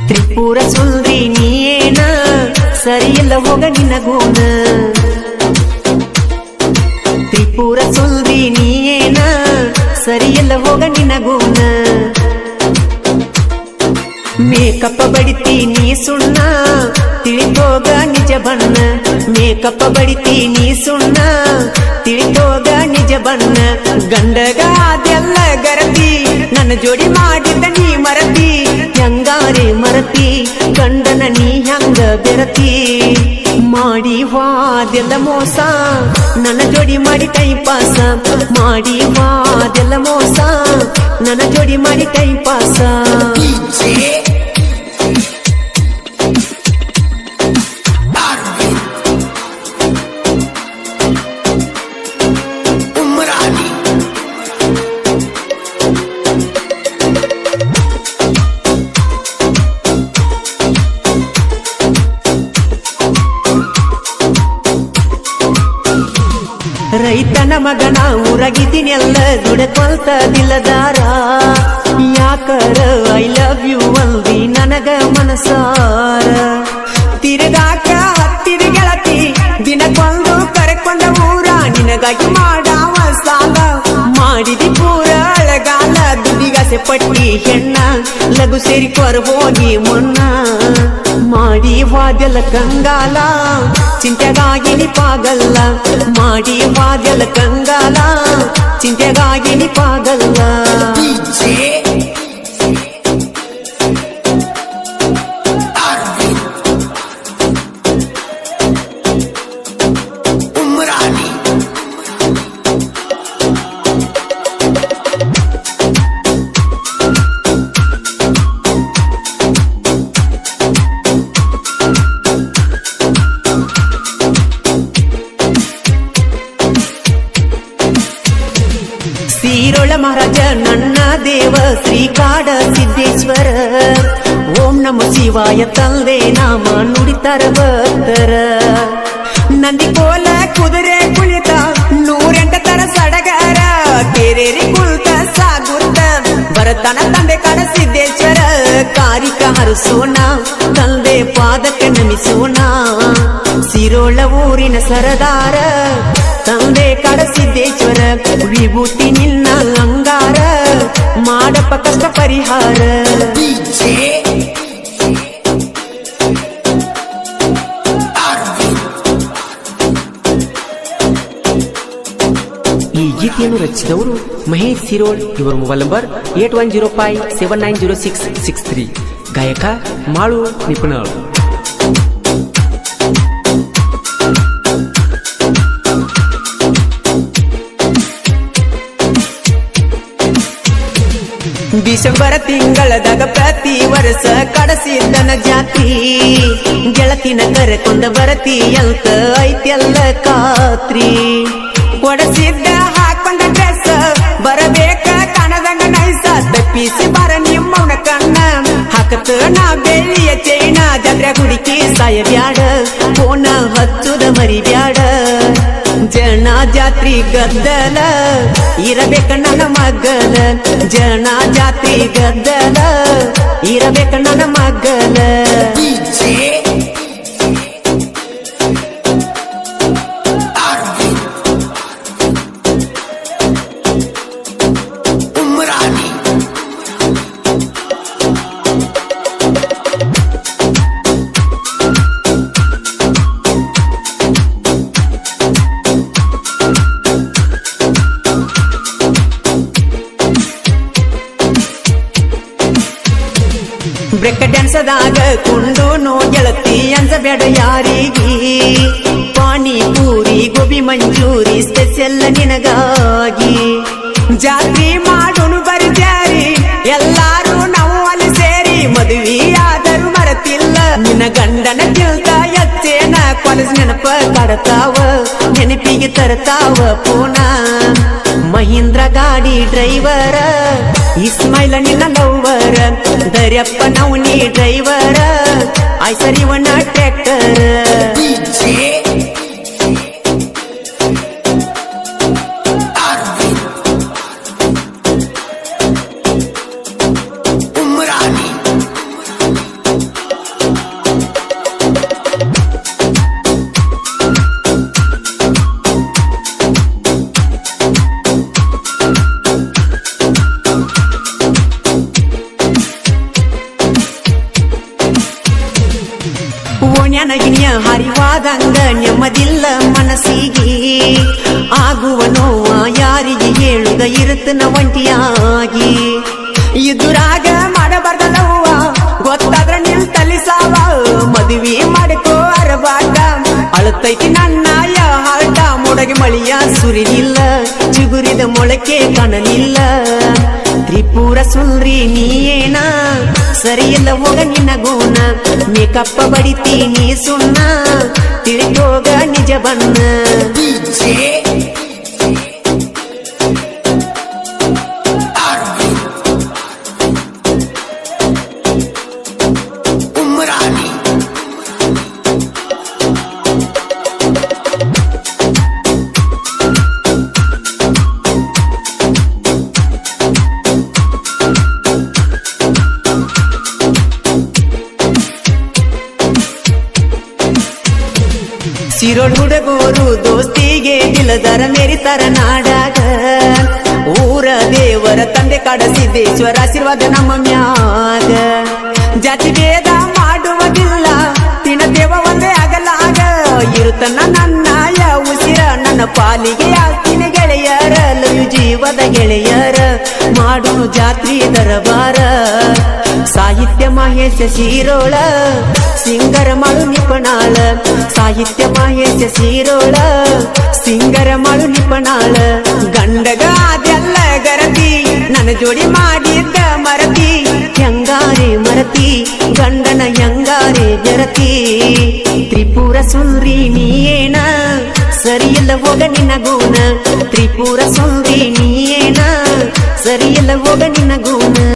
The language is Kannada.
ತ್ರಿಪುರ ಸುಂದ್ರಿ ನೀಯೇನ ಸರಿಯಿಲ್ಲ ಹೋಗ ನಿನ್ನ ಗುಣ ತ್ರಿಪುರ ಸುಂದ್ರಿ ನೀಯೇನ ಸರಿಯಿಲ್ಲ ಹೋಗ ನಿನ್ನ ಗುಣ ಮೇಕಪ್ಪ ಬಡಿತಿ ನೀ ಸುಣ್ಣ ತಿಳಿದೋಗ ನಿಜ ಬಣ್ಣ ಮೇಕಪ್ಪ ಬಡಿತಿ ನೀ ಸುಣ್ಣ ತಿಳಿದೋಗ ನಿಜ ಬಣ್ಣ ಗಂಡಗ ಅದೆಲ್ಲ ಗರತಿ ನನ್ನ ಜೋಡಿ ಮಾಡಿದ್ದ ನೀ ಮರತಿ ಹೆಂಗಾರೆ ಮರತಿ ಗಂಡನ ನೀ ಹೆಂಗ ಬೆರತಿ ಮಾಡಿ ವಾದೆಲ್ಲ ಮೋಸ ನನ್ನ ಜೋಡಿ ಮಾಡಿ ಟೈಮ್ ಪಾಸ ಮಾಡಿ ವಾದೆಲ್ಲ ಮೋಸ ನನ್ನ ಜೋಡಿ ಮಾಡಿ ಟೈಮ್ ಪಾಸ ರೈತನ ಮಗನ ಊರಾಗಿದ್ದೀನಿ ಎಲ್ಲ ದುಡಕೊಳ್ತದಿಲ್ಲದಾರ ಯಾಕರ ಐ ಲವ್ ಯು ಅಂದಿ ನನಗ ಮನಸಾರ ತಿರುಗಾಕ ಹತ್ತಿರ ಗೆಳತಿ ದಿನಕ್ಕೊಂದು ಕರೆಕೊಂಡ ಊರ ನಿನಗಾಗಿ ಮಾಡಾವ ಸಾಲ ಮಾಡಿದಿ ಪೂರ ಅಳಗಾಲ ದುಡಿಗಾಸೆ ಪಟ್ಟಿ ಹೆಣ್ಣ ಲಘು ಸೇರಿ ಕೊರ ಹೋಗಿ ಮೊನ್ನ ಮಾಡಿ ವಾದ್ಯಲ ಕಂಗಾಲ ಚಿಂತೆಗಾಗಿ ನಿಪಾಗಲ್ಲ ಮಾಡಿ ವಾದ್ಯಲ ಕಂಗಾಲ ಚಿಂತೆಗಾಗಿ ನಿಪಾಗಲ್ಲ ಸೀರೊಳ ಮಹಾರಾಜ ನನ್ನ ದೇವ ಶ್ರೀಕಾಡ ಸಿದ್ದೇಶ್ವರ ಓಂ ನಮ ಶಿವಾಯ ತಂದೆ ನಾಮ ನುಡಿತರ ಭಕ್ತರ ನಂದಿ ಕೋಲ ಕುದುರೆ ಕುಳಿತ 108 ತರ ಸಡಗರ ಕೆರೇರಿ ಕುಳಿತ ಸಾಗುತ್ತ ಬರತನ ತಂದೆ ಕಾಡ ಸಿದ್ದೇಶ್ವರ ಕಾರಿಕ ಹರಿಸೋಣ ತಂದೆ ಪಾದಕ್ಕೆ ನಮಿಸೋಣ ಸಿರೋಳ ಊರಿನ ಸರದಾರ ತಂದೆ ಕಾಡ ಸಿದ್ದೇಶ್ವರ ವಿಭೂತಿ ನಿನ್ನ ಅಂಗಾರ ಮಾಡಪ್ಪ ಕಷ್ಟ ಪರಿಹಾರ ಈ ಗೀತೆಯನ್ನು ರಚಿಸಿದವರು ಮಹೇಶ್ ಸಿರೋಳ್. ಇವರ ಮೊಬೈಲ್ ನಂಬರ್ 8105790663. ಗಾಯಕ ಮಾಳು ನಿಪುಣರು. ಡಿಸೆಂಬರ್ ತಿಂಗಳದಾಗ ಪ್ರತಿ ವರ್ಷ ಕಡಸಿದ್ದನ ಜಾತಿ ಗೆಳತಿನ ಕರೆಕೊಂಡ ಬರತಿ ಅಂತ ಐತೆಲ್ಲ ಖಾತ್ರಿ ಕೊಡಸಿದ್ದ ಹಾಕೊಂಡ ಡ್ರೆಸ್ ಬರಬೇಕ ಕಾಣದಂಗ ನೈಸ ತಪ್ಪಿಸಿ ಬರ ನಿಮ್ಮವನ ಕಣ್ಣ ಹಾಕತ ನಾ ಬೆಳ್ಳಿಯ ಚೈನ ಜಾತ್ರೆ ಹುಡುಕಿ ಸಾಯ ಬ್ಯಾಡ ಫೋನ ಹಚ್ಚುದ ಮರಿ ಬ್ಯಾಡ ಜನ ಜಾತ್ರಿ ಗದ್ದಲ ಇರಬೇಕ ನನ್ನ ಮಗಲ ಜನ ಜಾತ್ರಿ ಗದ್ದಲ ಇರಬೇಕ ನನ್ನ ಮಗಲ ಬ್ರೇಕ್ ಡ್ಯಾನ್ಸದಾಗ ಕುಂಡು ನೋ ಗೆಳತಿ ಅಂಜಬೇಡ ಯಾರಿಗಿ ಪಾನಿಪೂರಿ ಗೋಬಿ ಮಂಚೂರಿ ಸ್ಪೆಷಲ್ ನಿನಗಾಗಿ ಜಾತ್ರಿ ಮಾಡೋನು ಬರ್ಜಾರಿ ಎಲ್ಲಾರು ನಾವು ಅಲ್ಲಿ ಸೇರಿ ಮದುವೆ ಆದರೂ ಮರತಿಲ್ಲ ನಿನ್ನ ಗಂಡನ ತಿಳ್ತ ಎಚ್ಚೇನ ಕಾಲೇಜ್ ನೆನಪ ಕಾಡತಾವ ನೆನಪಿಗೆ ತರತಾವ ಪೂನ ಮಹೀಂದ್ರ ಗಾಡಿ ಡ್ರೈವರ ಇಸ್ಮೈಲ ನಿನ್ನ ಲವ್ವರ ದರ್ಯಪ್ಪ ನವನಿ ಡ್ರೈವರ ಐಸರಿವನ ಟ್ರ್ಯಾಕ್ಟರ್ ನೆನಗಿನಿಯ ಹರಿವಾದಂಗ ನೆಮ್ಮದಿಲ್ಲ ಮನಸ್ಸಿಗೆ ಆಗುವ ನೋವ ಯಾರಿಗೆ ಹೇಳುದ ಇರುತ್ತನ ಒಂಟಿಯಾಗಿ ಇದುರಾಗ ಮಾಡಬಾರ್ದಲ್ಲವ್ವ ಗೊತ್ತಾದ್ರ ನಿಲ್ತಲಿ ಸಾವ ಮದುವೆ ಮಾಡ್ಕೋ ಅರಬಾಟ ಅಳತೈತಿ ನನ್ನಾಯ ಹಾಟ ಮೊಡಗೆ ಮಳಿಯ ಸುರಿಲಿಲ್ಲ ಚಿಗುರಿದ ಮೊಳಕೆ ಕಾಣಲಿಲ್ಲ ತ್ರಿಪುರ ಸುಂದ್ರಿ ನೀಯೇನ ಸರಿಯಿಲ್ಲ ಹೋಗ ನಿನ್ನ ಗುಣ ಮೇಕಪ್ಪ ಬಡಿತೀನಿ ಸುಣ್ಣ ತಿಳಿದೋಗ ನಿಜ ಬಣ್ಣ ಸಿರೋಳ್ ಹುಡುಗರು ದೋಸ್ತಿಗೆ ದಿಲದರ ಮೆರಿತರ ನಾಡಾಗ ಊರ ದೇವರ ತಂದೆ ಕಾಡಸಿದ್ದೇಶ್ವರ ಆಶೀರ್ವಾದ ನಮ್ಮ ಮ್ಯಾಗ ಜಾತಿ ಭೇದ ಮಾಡುವುದಿಲ್ಲ ತಿನ್ನದೇವ ಒಂದೇ ಆಗಲಾಗ ಇರುತ್ತನ ನನ್ನಾಯ ಉಸಿರ ನನ್ನ ಪಾಲಿಗೆ ಆಸ್ತಿನ ಗೆಳೆಯರ ಲಯು ಜೀವದ ಗೆಳೆಯರ ಮಾಡುನು ಜಾತ್ರಿ ದರಬಾರ ಸಾಹಿತ್ಯ ಮಹೇಶ ಶಿರೋಳ ಸಿಂಗರ ಮಾಡು ನಿಪಣಾಳ ಸಾಹಿತ್ಯ ಮಹೇಶ ಶಿರೋಳ ಸಿಂಗರ ಮಾಡು ನಿಪಣಾಳ ಗಂಡಗ ಅದೆಲ್ಲ ಗರತಿ ನನ್ನ ಜೋಡಿ ಮಾಡಿದ್ದ ಮರತಿ ಹೆಂಗಾರೆ ಮರತಿ ಗಂಡನ ಹೆಂಗಾರೆ ಬೆರತಿ ತ್ರಿಪುರ ಸುಂದ್ರಿ ನೀಯೇನ ಸರಿಯಿಲ್ಲ ಹೋಗ ನಿನ್ನ ಗುಣ ತ್ರಿಪುರ ಸುಂದ್ರಿ ನೀಯೇನ ಸರಿಯಿಲ್ಲ ಹೋಗ ನಿನ್ನ ಗುಣ